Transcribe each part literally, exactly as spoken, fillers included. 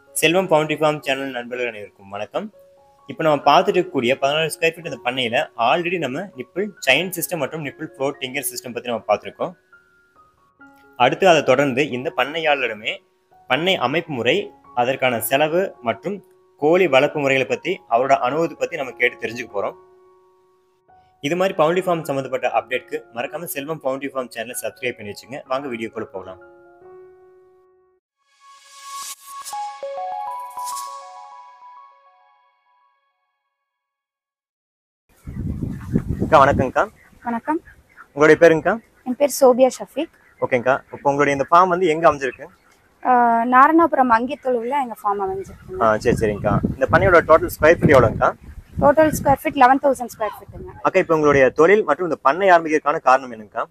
செல்வம் poultry form channel நண்பர்கள் அனைவருக்கும் வணக்கம். இப்போ நம்ம பார்த்துட்டு இருக்கக்கூடிய பதினாலு ஸ்கொயர் ஃபீட் இந்த பண்ணையில் ஆல்ரெடி நம்ம நிப்பிள் செயின் சிஸ்டம் மற்றும் நிப்பிள் ஃப்ளோட் டிங்கர் சிஸ்டம் பற்றி நம்ம பார்த்துருக்கோம். அடுத்து அதை தொடர்ந்து இந்த பண்ணையாளரிடமே பண்ணை அமைப்பு முறை, அதற்கான செலவு மற்றும் கோழி வளர்ப்பு முறைகளை பற்றி அவரோட அனுபவத்தை பற்றி நம்ம கேட்டு தெரிஞ்சுக்க போகிறோம். இது மாதிரி பவுண்டரி ஃபார்ம் சம்மந்தப்பட்ட அப்டேட்க்கு மறக்காமல் செல்வம் பவுண்டரி ஃபார்ம் சேனலை சப்ஸ்கிரைப் பண்ணி வச்சுங்க. வாங்க வீடியோக்குள்ள போகலாம். வணக்கம்க்கா. வணக்கம். உங்களுடைய பேருங்கக்கா? என் பேர் சோபியா ஷஃபீக். ஓகேங்கக்கா. இப்போ உங்களுடைய இந்த ஃபார்ம் வந்து எங்க அமைஞ்சிருக்கு? நாரணாபுரம் அங்கித்தொழுவில் எங்க ஃபார்ம் அமைஞ்சிருக்கு. ஆ சரி சரிங்கக்கா. இந்த பண்ணையோட டோட்டல் ஸ்கொயர் ஃபீட் எவ்வளோங்கக்கா? Total square feet eleven thousand square ஃபீட்டுங்க. அக்கா, இப்போ உங்களுடைய தொழில் மற்றும் இந்த பண்ணை ஆரம்பிக்கிறதுக்கான காரணம் என்னங்கக்கா?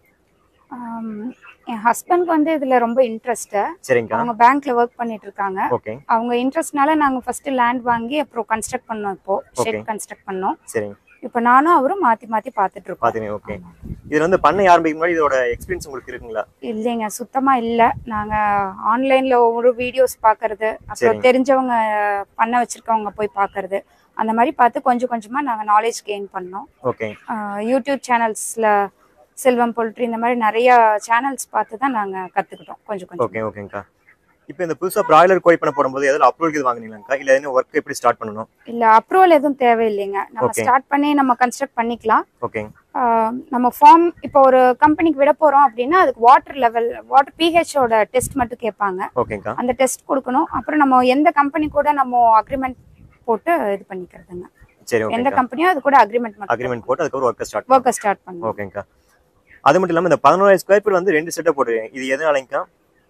என் ஹஸ்பண்ட்க்கு வந்து இதுல ரொம்ப இன்ட்ரெஸ்ட். சரிங்கக்கா. அவங்க பேங்க்ல ஒர்க் பண்ணிட்டு இருக்காங்க. ஓகே. அவங்க இன்ட்ரெஸ்ட்னால நாங்க ஃபர்ஸ்ட் லேண்ட் வாங்கி அப்புறம் கன்ஸ்ட்ரக்ட் பண்ணோம். இப்போ ஷெட் கன்ஸ்ட்ரக்ட் பண்ணோம். சரிங்க. இப்போ நானும் அவரும் மாத்தி மாத்தி பாத்துட்டு இருக்கோம். பாத்தீங்க. ஓகே. இதுல வந்து பண்ணை ஆரம்பிக்கும் போது இதோட எக்ஸ்பீரியன்ஸ் உங்களுக்கு இருக்குங்களா? இல்லைங்க, சுத்தமா இல்ல. நாங்க ஆன்லைன்ல ஒவ்வொரு வீடியோஸ் பாக்குறது, அப்புறம் தெரிஞ்சவங்க பண்ண வச்சிருக்கவங்க போய் பாக்குறது, அந்த மாதிரி பார்த்து கொஞ்சம் கொஞ்சமா நாங்க நாலேஜ் கெயின் பண்ணோம். ஓகே. யூடியூப் சேனல்ஸ்ல செல்வம் போல்ட்ரி இந்த மாதிரி நிறைய சேனல்ஸ் பார்த்து தான் நாங்க கத்துக்கிட்டோம் கொஞ்சம் கொஞ்சம். ஓகே ஓகேங்கக்கா. இப்போ இந்த புதுசா பிராய்லர் கோழி பண்ண போடும்போது ஏதாவது அப்ரூவல் இது வாங்குனீங்களாக்கா? இல்ல என்ன வர்க் எப்படி ஸ்டார்ட் பண்ணனும்? இல்ல, அப்ரூவல் எதுவும் தேவையில்லைங்க. நம்ம ஸ்டார்ட் பண்ணி நம்ம கன்ஸ்ட்ரக்ட் பண்ணிக்கலாம். ஓகே. நம்ம ஃபார்ம் இப்போ ஒரு கம்பெனிக்கு விட போறோம் அப்படின்னா அதுக்கு வாட்டர் லெவல், வாட்டர் pH ஓட டெஸ்ட் மட்டும் கேட்பாங்க. ஓகேங்கா. அந்த டெஸ்ட் கொடுக்கணும். அப்புறம் நம்ம எந்த கம்பெனி கூட நம்ம அக்ரிமெண்ட் போட்டு இது பண்ணிக்கிறதுங்க. சரி. ஓகே. எந்த கம்பெனியோ அது கூட அக்ரிமெண்ட் மட்டும் அக்ரிமெண்ட் போட்டு அதுக்கு ஒரு வர்க் ஸ்டார்ட் வர்க் ஸ்டார்ட் பண்ணுங்க. ஓகேங்கா. அது மட்டும் இல்லாம இந்த பதினொன்று ஸ்கொயர் ஃபீட் வந்து ரெண்டு செட்டப் போடுறீங்க. இது எதனாலங்கா?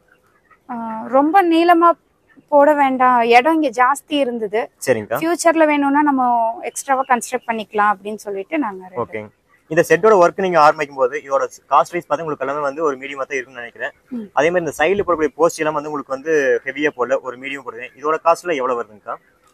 ரொம்ப நீளமா போட வேண்டாம், இடம் இங்க ஜாஸ்தி இருந்தது. சரிங்கா. ஃபியூச்சர்ல வேணும்னா நம்ம எக்ஸ்ட்ராவா கன்ஸ்ட்ரக்ட் பண்ணிக்கலாம் அப்படின்னு சொல்லிட்டு நாங்க. ஓகே. இந்த செட்டோட வர்க் நீங்க ஆரம்பிக்கும் போது இதோட காஸ்ட் வைஸ் பார்த்தா உங்களுக்கு எல்லாமே வந்து ஒரு மீடியமா தான் இருக்குன்னு நினைக்கிறேன். அதே மாதிரி இந்த சைடுல போடக்கூடிய போஸ்ட் எல்லாம் வந்து உங்களுக்கு வந்து ஹெவியா போடல, ஒரு மீடியம் போடுறேன். இதோட காஸ்ட்ல எவ்வளவு வருதுங்கா?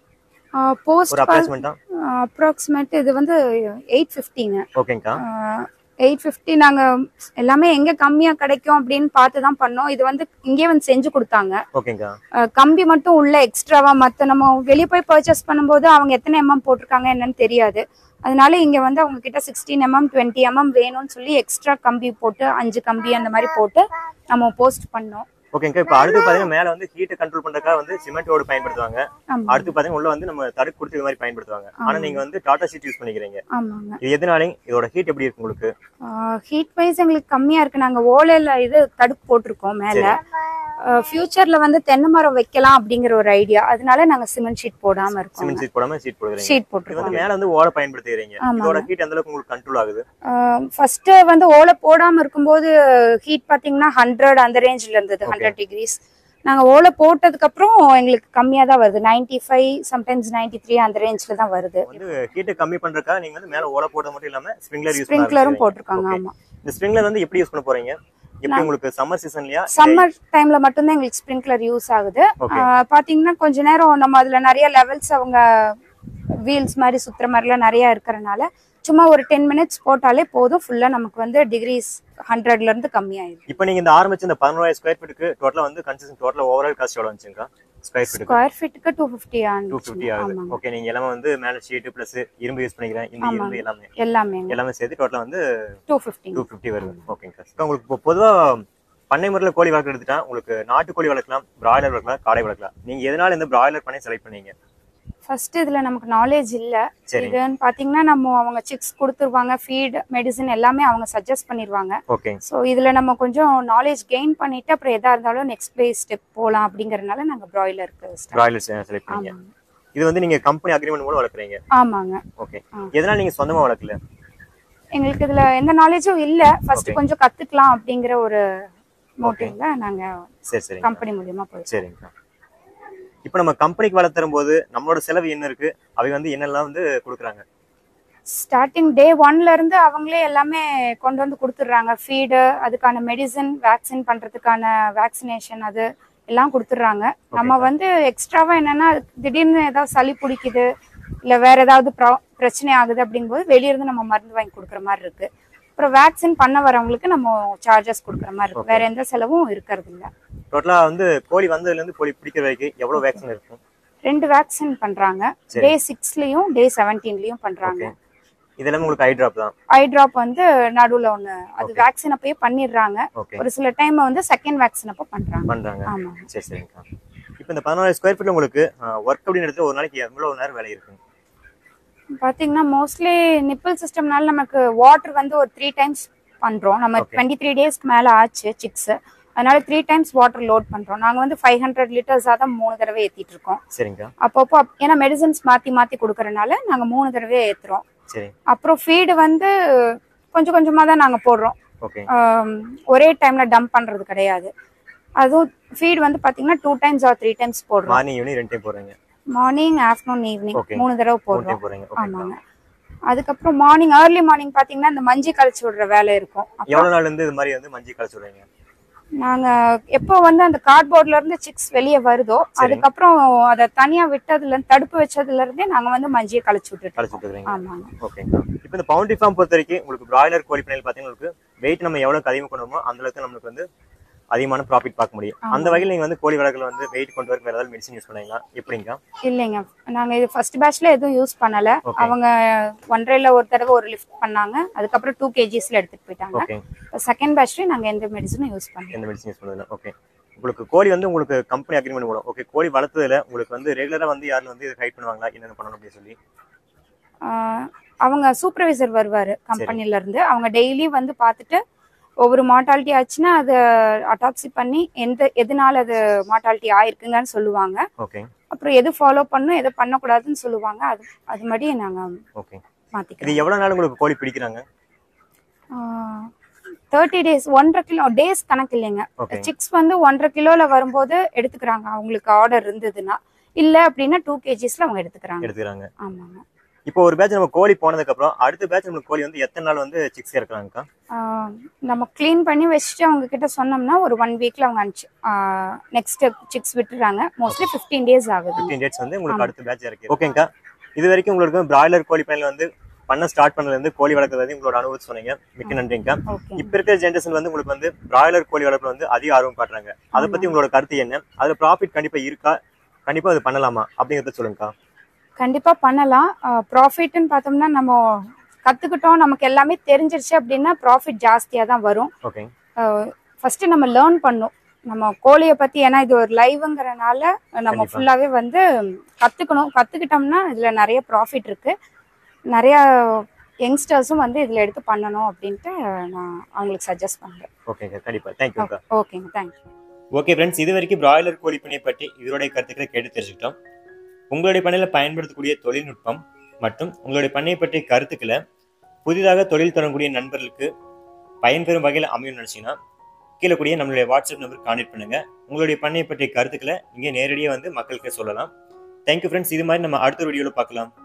போஸ்ட் ஒரு அப்ராக்ஸிமேட்டா அப்ராக்ஸிமேட் இது வந்து எயிட் ஃபிஃப்டிங்க. ஓகேங்கா. எயிட் ஃபிஃப்டி நாங்க எல்லாமே எங்க கம்மியா கிடைக்கும் அப்படின்னு பார்த்து தான் பண்ணோம். இது வந்து இங்கே வந்து செஞ்சு கொடுத்தாங்க. ஓகேங்கா. கம்பி மட்டும் உள்ள எக்ஸ்ட்ராவா, மத்த நம்ம வெளியே போய் பர்ச்சேஸ் பண்ணும்போது அவங்க எத்தனை எம்எம் போட்டிருக்காங்க என்னன்னு தெரியாது. அதனால இங்க வந்து அவங்க கிட்ட சிக்ஸ்டீன் எம்எம் டுவெண்ட்டி எம்எம் வேணும்னு சொல்லி எக்ஸ்ட்ரா கம்பி போட்டு அஞ்சு கம்பி அந்த மாதிரி போட்டு நம்ம போஸ்ட் பண்ணோம். ஓகேங்க. இப்போ அடுத்து பாத்தீங்கன்னா மேல வந்து ஹீட்டை கண்ட்ரோல் பண்றதுக்காக வந்து சிமெண்ட் ஓடு பயன்படுத்துவாங்க. அடுத்து பாத்தீங்கன்னா உள்ள வந்து நம்ம தடுப்பு கொடுத்து இது மாதிரி பயன்படுத்துவாங்க. ஆனா நீங்க வந்து டாடா ஷீட் யூஸ் பண்ணிக்கிறீங்க. ஆமாங்க. இது எதனால இதோட ஹீட் எப்படி இருக்கு உங்களுக்கு? ஹீட் வைஸ் எங்களுக்கு கம்மியா இருக்கு. நாங்க ஓலையில இது தடுப்பு போட்டிருக்கோம் மேல. ஃபியூச்சர்ல வந்து தென்னை மரம் வைக்கலாம் அப்படிங்கிற ஒரு ஐடியா, அதனால நாங்க சிமெண்ட் ஷீட் போடாம இருக்கோம். சிமெண்ட் ஷீட் போடாம ஷீட் போடுறீங்க. ஷீட் போட்டுருக்கோம். வந்து மேல வந்து ஓலை பயன்படுத்துறீங்க. இதோட ஹீட் எந்த அளவுக்கு உங்களுக்கு கண்ட்ரோல் ஆகுது? ஃபர்ஸ்ட் வந்து ஓலை போடாம இருக்கும்போது ஹீட் பாத்தீங்கன்னா ஹண்ட்ரட் அந்த ரேஞ்ச்ல இருந்தது, ஹண்ட்ரட் டிகிரிஸ். நாங்க ஓலை போட்டதுக்கு அப்புறம் எங்களுக்கு கம்மியா தான் வருது, ninety five sometimes ninety three அந்த ரேஞ்ச்ல தான் வருது. வந்து ஹீட்டை கம்மி பண்றதுக்காக நீங்க வந்து மேல ஓலை போட மட்டும் இல்லாம ஸ்ப்ரிங்க்லர் யூஸ் ஸ்ப்ரிங்க்லரும் போட்டுருக்காங்க. ஆமா. இந்த ஸ்ப்ரிங்க்லர் வந்து எப்படி யூஸ் பண்ண போறீங்க? எப்படி உங்களுக்கு சம்மர் சீசன்லயா? சம்மர் டைம்ல மட்டும் தான் எங்களுக்கு ஸ்ப்ரிங்க்லர் யூஸ் ஆகுது. பாத்தீங்கன்னா கொஞ்ச நேரம் நம்ம அதுல நிறைய லெவல்ஸ் அவங்க வீல்ஸ் மாதிரி சுத்துற மாதிரிலாம் நிறைய இருக்கறனால சும்மா ஒரு டென் மினிட்ஸ் போட்டாலே போதும், ஃபுல்லா நமக்கு வந்து டிகிரிஸ் ஹண்ட்ரட்ல இருந்து கம்மியாயிடும். இப்போ நீங்க இந்த ஆரம்பிச்ச இந்த பதினொன்று ஸ்கொயர் ஃபீட்டுக்கு டோட்டலா வந்து கன்ஸ்ட்ரக்ஷன் டோட்டலா ஓவரால் காஸ்ட் எவ்வளவு வந்துச்சுங்க? ஸ்கொயர் ஃபீட்டுக்கு ஸ்கொயர் ஃபீட்டுக்கு டூ ஃபிஃப்டி ஆகுது. டூ ஃபிஃப்டி ஆகுது. ஓகே. நீங்க எல்லாமே வந்து மேல ஷீட் பிளஸ் இரும்பு யூஸ் பண்ணிக்கிறேன். இந்த இரும்பு எல்லாமே எல்லாமே எல்லாமே சேர்த்து டோட்டலா வந்து டூ ஃபிஃப்டி டூ ஃபிஃப்டி வருது. ஓகேங்க. உங்களுக்கு இப்போ பொதுவா பண்ணை முறையில கோழி வளர்க்க எடுத்துட்டா உங்களுக்கு நாட்டுக்கோழி வளர்க்கலாம், பிராய்லர் வளர்க்கலாம், காடை வளர்க்கலாம். நீங்க எதனால இந்த பிராய்லர் பண்ணை செலக்ட் பண்ணீங்க? ஃபர்ஸ்ட் இதுல நமக்கு நாலேஜ் இல்ல. இதுன்னு பாத்தீங்கன்னா நம்ம அவங்க சிக்ஸ் கொடுத்துருவாங்க, ஃபீட், மெடிசன் எல்லாமே அவங்க சஜஸ்ட் பண்ணிடுவாங்க. ஓகே. சோ இதுல நம்ம கொஞ்சம் நாலேஜ் கெயின் பண்ணிட்டு அப்புறம் எதா இருந்தாலும் நெக்ஸ்ட் பிளேஸ் ஸ்டெப் போலாம் அப்படிங்கறதுனால நாங்க பிராய்லருக்கு பிராய்லர் செலக்ட் பண்ணீங்க. இது வந்து நீங்க கம்பெனி அக்ரிமெண்ட் மூலம் வளர்க்குறீங்க? ஆமாங்க. ஓகே. எதனால நீங்க சொந்தமா வளர்க்கல? எங்களுக்கு இதுல எந்த நாலேஜும் இல்ல. ஃபர்ஸ்ட் கொஞ்சம் கத்துக்கலாம் அப்படிங்கிற ஒரு மோட்டிவ்ல நாங்க சரி சரி கம்பெனி மூலமா போய். சரிங்க. இப்போ நம்ம கம்பெனிக்கு வளர்த்தும் போது நம்மளோட செலவு என்ன இருக்கு, அவங்க வந்து என்னெல்லாம் வந்து கொடுக்குறாங்க? ஸ்டார்டிங் டே ஒன்ல இருந்து அவங்களே எல்லாமே கொண்டு வந்து கொடுத்துட்றாங்க. ஃபீடு, அதுக்கான மெடிசன், வேக்சின் பண்றதுக்கான வேக்சினேஷன் அது எல்லாம் கொடுத்துட்றாங்க. நம்ம வந்து எக்ஸ்ட்ராவா என்னன்னா திடீர்னு ஏதாவது சளி பிடிக்குது இல்ல வேற ஏதாவது பிரச்சனை ஆகுது அப்படிங்கும்போது வெளிய இருந்து நம்ம மருந்து வாங்கி கொடுக்குற மாதிரி இருக்கு. அப்புறம் வேக்சின் பண்ண வரவங்களுக்கு நம்ம சார்ஜஸ் கொடுக்குற மாதிரி இருக்கு. வேற எந்த செலவும் இருக்கிறது இல்லை. டோட்டலா வந்து கோழி வந்ததுல இருந்து கோழி பிடிக்கிற வரைக்கும் எவ்வளவு வேக்சின் இருக்கும்? ரெண்டு வேக்சின் பண்றாங்க. டே சிக்ஸ்லயும் டே செவன்டீன்லயும் பண்றாங்க. இதெல்லாம் உங்களுக்கு ஐ டிராப் தான். ஐ டிராப் வந்து நடுவுல ஒண்ணு அது வேக்சின் அப்பயே பண்ணிடுறாங்க. ஒரு சில டைம் வந்து செகண்ட் வேக்சின் அப்ப பண்றாங்க. பண்றாங்க. ஆமா. சரி சரிங்கக்கா. இப்போ இந்த பதினாலு ஸ்கொயர் ஃபீட்ல உங்களுக்கு ஒர்க் அப்படின இடத்துல ஒரு நாளைக்கு எவ்வளவு நேரம் வேலை இருக்கு? பாத்தீங்கன்னா மோஸ்ட்லி நிப்பிள் சிஸ்டம்னால நமக்கு வாட்டர் வந்து ஒரு த்ரீ டைம்ஸ் பண்றோம். நம்ம டுவெண்ட்டி த்ரீ டேஸ்க்கு மேல ஆச்சு சிக்ஸ். அதனால த்ரீ டைம்ஸ் வாட்டர் லோட் பண்றோம். நாங்க வந்து ஃபைவ் ஹண்ட்ரட் லிட்டர்ஸா தான் மூணு தடவை ஏத்திட்டு இருக்கோம். சரிங்க. அப்பப்போ ஏன்னா மெடிசன்ஸ் மாத்தி மாத்தி கொடுக்கறதுனால நாங்க மூணு தடவை ஏத்துறோம். சரி. அப்புறம் ஃபீடு வந்து கொஞ்சம் கொஞ்சமா தான் நாங்க போடுறோம். ஓகே. ஒரே டைம்ல டம்ப் பண்றது கிடையாது. அதுவும் ஃபீட் வந்து பாத்தீங்கன்னா two times or three times போடுறோம். மார்னிங் ஈவினிங் ரெண்டு டைம் போடுறீங்க. மார்னிங் ஆஃப்டர்நூன் ஈவினிங் மூணு தடவை போடுறோம். போடுறீங்க. ஆமாங்க. அதுக்கப்புறம் மார்னிங் ஏர்லி மார்னிங் பாத்தீங்கன்னா இந்த மஞ்சி கழிச்சு விடுற வேலை இருக்கும். எவ்வளவு நாள்ல இருந்து இது மாதிரி வந்து மஞ்சி கழிச்சு விடுறீங்க? நாங்க எப்போ வந்து அந்த கார்ட்போர்ட்ல இருந்து சிக்ஸ் வெளியே வருதோ அதுக்கப்புறம் அதை தனியா விட்டதுல இருந்து தடுப்பு வச்சதுல இருந்தே நாங்க வந்து மஞ்சியை கழிச்சு விட்டுட்டு கழிச்சு விட்டுறீங்க. ஆமாங்க. ஓகேங்க. இப்போ இந்த பவுண்டரி ஃபார்ம் பொறுத்த வரைக்கும் உங்களுக்கு பிராய்லர் கோழி பண்ணையில் பாத்தீங்கன்னா உங்களுக்கு வெயிட் நம்ம எவ்வளவு அதிகமாக கொண்டு வரமோ அந்த அளவுக்கு நமக்கு வந்து அதிகமான ப்ராஃபிட் பார்க்க முடியும். அந்த வகையில் நீங்க வந்து கோழி வளர்க்கல வந்து வெயிட் கொண்டு வரக்கு வேற ஏதாவது மெடிசன் யூஸ் பண்ணீங்களா? எப்படிங்க? இல்லைங்க, நாங்க இது ஃபர்ஸ்ட் பேட்ச்ல எதுவும் யூஸ் பண்ணல. அவங்க ஒன்றரைல ஒரு தடவை ஒரு லிஃப்ட் பண்ணாங்க. அதுக்கப்புறம் டூ கேஜிஸ்ல எடுத்துட்டு போயிட்டாங்க. ஓகே. செகண்ட் பேட்ச்ல நாங்க எந்த மெடிசனும் யூஸ் பண்ணல. எந்த மெடிசன் யூஸ் பண்ணல. ஓகே. உங்களுக்கு கோழி வந்து உங்களுக்கு கம்பெனி அக்ரிமெண்ட் மூலம் ஓகே கோழி வளர்த்ததுல உங்களுக்கு வந்து ரெகுலரா வந்து யாரும் வந்து இதை ஹைட் பண்ணுவாங்களா என்னென்ன பண்ணணும் அப்படின்னு சொல்லி? அவங்க சூப்பர்வைசர் வருவாரு கம்பெனில இருந்து. அவங்க டெய்லி வந்து பார்த்துட்டு ஒவ்வொரு மார்டாலிட்டி ஆச்சுன்னா அதை அட்டாப்சி பண்ணி எந்த எதனால அது மார்டாலிட்டி ஆயிருக்குங்கன்னு சொல்லுவாங்க. ஓகே. அப்புறம் எது ஃபாலோ பண்ணணும் எது பண்ணக்கூடாதுன்னு சொல்லுவாங்க. அது அது மாதிரி நாங்க ஓகே மாத்திக்கிறோம். இது எவ்வளவு நாள் உங்களுக்கு கோழி பிடிக்கிறாங்க? தேர்ட்டி டேஸ் ஒன்றரை கிலோ டேஸ் கணக்கு இல்லைங்க. சிக்ஸ் வந்து ஒன்றரை கிலோல வரும்போது எடுத்துக்கிறாங்க அவங்களுக்கு ஆர்டர் இருந்ததுன்னா. இல்ல அப்படின்னா டூ கேஜிஸ்ல அவங்க எடுத்துக்கிறாங்க எடுத்துக்கிறாங்க ஆமாங்க. இப்போ ஒரு பேட்ச் நம்ம கோழி போனதுக்கு அப்புறம் அடுத்த பேட்ச் நம்ம கோழி வந்து எத்தனை நாள் வந்து சிக்ஸ் இறக்குறாங்கக்கா? நம்ம கிளீன் பண்ணி வச்சுட்டு அவங்க கிட்ட சொன்னோம்னா ஒரு ஒன் வீக்ல அவங்க அனுப்பிச்சு நெக்ஸ்ட் சிக்ஸ் விட்டுறாங்க. மோஸ்ட்லி ஃபிஃப்டீன் டேஸ் ஆகுது. ஃபிஃப்டீன் டேஸ் வந்து உங்களுக்கு அடுத்த பேட்ச் இறக்கி. ஓகேங்கா. இது வரைக்கும் உங்களுக்கு பிராய்லர் கோழி பண்ணையில வந்து பண்ண ஸ்டார்ட் பண்ணதுல இருந்து கோழி வளர்க்கறது உங்களோட அனுபவத்தை சொன்னீங்க. மிக்க நன்றிங்கா. இப்ப இருக்கிற ஜெனரேஷன் வந்து உங்களுக்கு வந்து பிராய்லர் கோழி வளர்ப்பு வந்து அதிக ஆர்வம் காட்டுறாங்க. அதை பத்தி உங்களோட கருத்து என்ன? அதுல ப்ராஃபிட் கண்டிப்பா இருக்கா? கண்டிப்பா அது பண்ணலாமா அப்படிங்கறத சொல்லுங்கக்கா. கண்டிப்பா பண்ணலாம். ப்ராஃபிட்னு பார்த்தோம்னா நம்ம கத்துக்கிட்டோம் நமக்கு எல்லாமே தெரிஞ்சிருச்சு அப்படின்னா ப்ராஃபிட் ஜாஸ்தியா தான் வரும். ஓகே. ஃபர்ஸ்ட் நம்ம லேர்ன் பண்ணும் நம்ம கோழியை பத்தி. ஏன்னா இது ஒரு லைவ்ங்கிறனால நம்ம ஃபுல்லாவே வந்து கத்துக்கணும். கத்துக்கிட்டோம்னா இதுல நிறைய ப்ராஃபிட் இருக்கு. நிறைய யங்ஸ்டர்ஸும் வந்து இதுல எடுத்து பண்ணணும் அப்படின்ட்டு நான் அவங்களுக்கு சஜஸ்ட் பண்றேன். ஓகேங்க. கண்டிப்பா. தேங்க்யூ. ஓகேங்க. தேங்க்யூ. ஓகே ஃப்ரெண்ட்ஸ், இது வரைக்கும் பிராய்லர் கோழி பண்ணை பற்றி இதோடைய கருத்துக்களை கேட்டு தெரிஞ்சுக்கிட்டோம். உங்களுடைய பண்ணையில் பயன்படுத்தக்கூடிய தொழில்நுட்பம் மற்றும் உங்களுடைய பண்ணையை பற்றிய கருத்துக்களை புதிதாக தொழில் தொடங்கக்கூடிய நண்பர்களுக்கு பயன்பெறும் வகையில் அமையும் நினைச்சீங்கன்னா கீழே கூடிய நம்மளுடைய வாட்ஸ்அப் நம்பர் கான்டெக்ட் பண்ணுங்க. உங்களுடைய பண்ணையை பற்றிய கருத்துக்களை இங்கே நேரடியாக வந்து மக்களுக்கு சொல்லலாம். Thank you friends. இது மாதிரி நம்ம அடுத்த வீடியோவில் பார்க்கலாம்.